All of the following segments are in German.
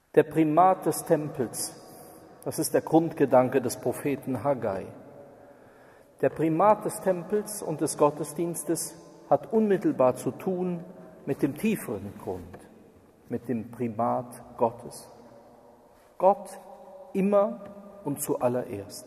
Der Primat des Tempels, das ist der Grundgedanke des Propheten Haggai. Der Primat des Tempels und des Gottesdienstes hat unmittelbar zu tun mit dem tieferen Grund, mit dem Primat Gottes. Gott immer und zuallererst.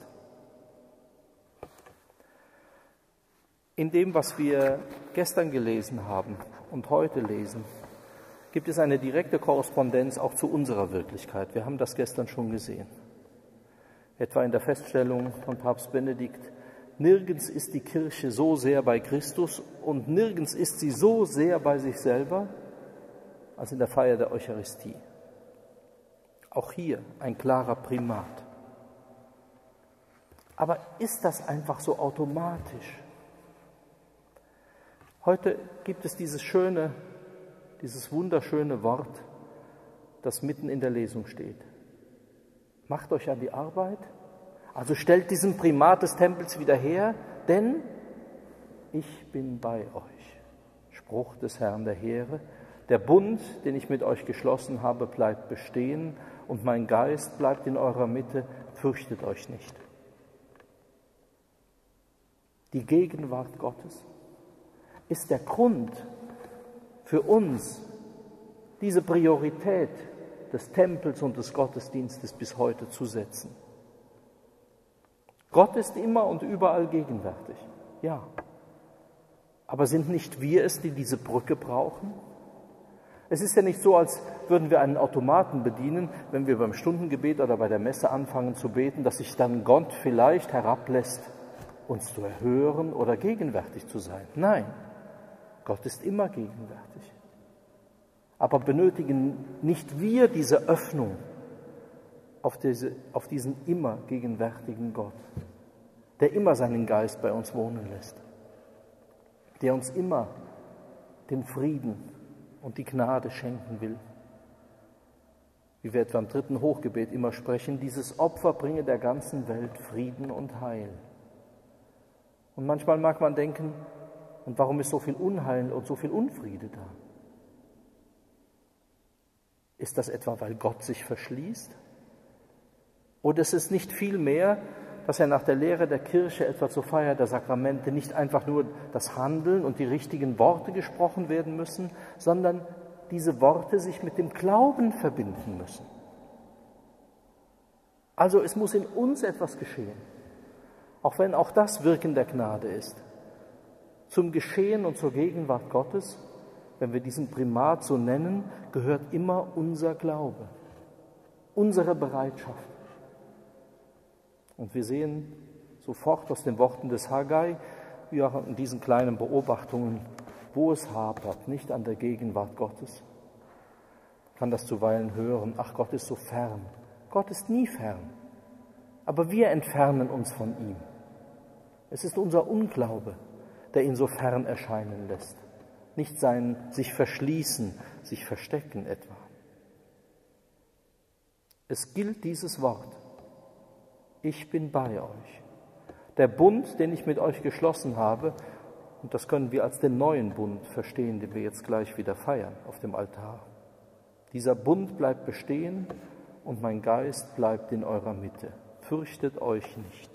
In dem, was wir gestern gelesen haben und heute lesen, gibt es eine direkte Korrespondenz auch zu unserer Wirklichkeit. Wir haben das gestern schon gesehen. Etwa in der Feststellung von Papst Benedikt: Nirgends ist die Kirche so sehr bei Christus und nirgends ist sie so sehr bei sich selber als in der Feier der Eucharistie. Auch hier ein klarer Primat. Aber ist das einfach so automatisch? Heute gibt es dieses wunderschöne Wort, das mitten in der Lesung steht. Macht euch an die Arbeit, also stellt diesen Primat des Tempels wieder her, denn ich bin bei euch. Spruch des Herrn der Heere: Der Bund, den ich mit euch geschlossen habe, bleibt bestehen und mein Geist bleibt in eurer Mitte, fürchtet euch nicht. Die Gegenwart Gottes ist der Grund für uns, diese Priorität des Tempels und des Gottesdienstes bis heute zu setzen. Gott ist immer und überall gegenwärtig, ja. Aber sind nicht wir es, die diese Brücke brauchen? Es ist ja nicht so, als würden wir einen Automaten bedienen, wenn wir beim Stundengebet oder bei der Messe anfangen zu beten, dass sich dann Gott vielleicht herablässt, uns zu erhören oder gegenwärtig zu sein. Nein, Gott ist immer gegenwärtig. Aber benötigen nicht wir diese Öffnung auf diesen immer gegenwärtigen Gott, der immer seinen Geist bei uns wohnen lässt, der uns immer den Frieden und die Gnade schenken will. Wie wir etwa im 3. Hochgebet immer sprechen: Dieses Opfer bringe der ganzen Welt Frieden und Heil. Und manchmal mag man denken: Und warum ist so viel Unheil und so viel Unfriede da? Ist das etwa, weil Gott sich verschließt? Oder ist es nicht vielmehr, dass er nach der Lehre der Kirche etwa zur Feier der Sakramente nicht einfach nur das Handeln und die richtigen Worte gesprochen werden müssen, sondern diese Worte sich mit dem Glauben verbinden müssen? Also es muss in uns etwas geschehen, auch wenn auch das Wirken der Gnade ist. Zum Geschehen und zur Gegenwart Gottes, wenn wir diesen Primat so nennen, gehört immer unser Glaube, unsere Bereitschaft. Und wir sehen sofort aus den Worten des Haggai, wie auch in diesen kleinen Beobachtungen, wo es hapert, nicht an der Gegenwart Gottes. Ich kann das zuweilen hören: Ach, Gott ist so fern. Gott ist nie fern, aber wir entfernen uns von ihm. Es ist unser Unglaube, der ihn so fern erscheinen lässt. Nicht sein sich verschließen, sich verstecken etwa. Es gilt dieses Wort: Ich bin bei euch. Der Bund, den ich mit euch geschlossen habe, und das können wir als den neuen Bund verstehen, den wir jetzt gleich wieder feiern auf dem Altar. Dieser Bund bleibt bestehen und mein Geist bleibt in eurer Mitte. Fürchtet euch nicht.